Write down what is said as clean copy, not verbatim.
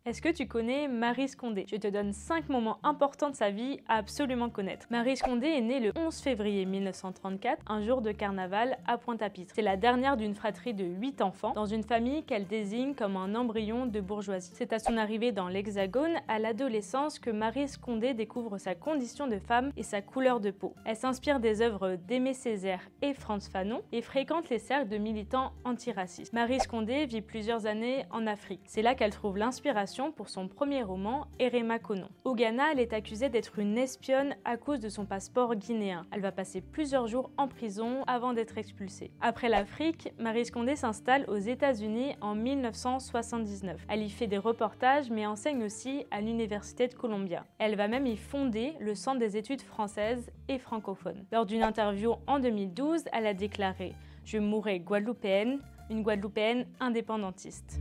Est-ce que tu connais Maryse Condé? Je te donne 5 moments importants de sa vie à absolument connaître. Maryse Condé est née le 11 février 1934, un jour de carnaval à Pointe-à-Pitre. C'est la dernière d'une fratrie de 8 enfants, dans une famille qu'elle désigne comme un embryon de bourgeoisie. C'est à son arrivée dans l'Hexagone, à l'adolescence, que Maryse Condé découvre sa condition de femme et sa couleur de peau. Elle s'inspire des œuvres d'Aimé Césaire et Frantz Fanon et fréquente les cercles de militants antiracistes. Maryse Condé vit plusieurs années en Afrique. C'est là qu'elle trouve l'inspiration pour son premier roman, Erema Konon. Au Ghana, elle est accusée d'être une espionne à cause de son passeport guinéen. Elle va passer plusieurs jours en prison avant d'être expulsée. Après l'Afrique, Maryse Condé s'installe aux États-Unis en 1979. Elle y fait des reportages mais enseigne aussi à l'Université de Columbia. Elle va même y fonder le Centre des études françaises et francophones. Lors d'une interview en 2012, elle a déclaré « Je mourrai guadeloupéenne, une Guadeloupéenne indépendantiste ».